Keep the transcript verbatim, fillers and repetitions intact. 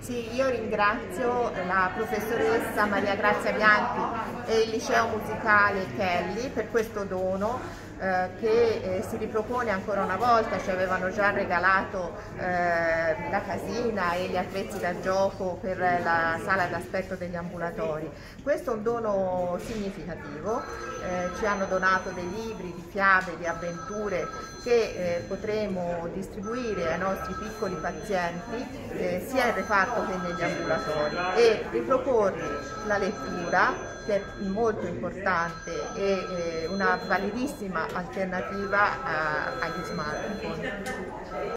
Sì, io ringrazio la professoressa Maria Grazia Bianchi e il liceo musicale Kelly per questo dono eh, che eh, si ripropone ancora una volta. Ci avevano già regalato eh, la casina e gli attrezzi da gioco per la sala d'aspetto degli ambulatori. Questo è un dono significativo, eh, ci hanno donato dei libri di fiabe, di avventure che eh, potremo distribuire ai nostri piccoli pazienti eh, sia in reparto che negli ambulatori, e riproporre la lettura, che è molto importante e eh, una validissima alternativa a, agli smartphone.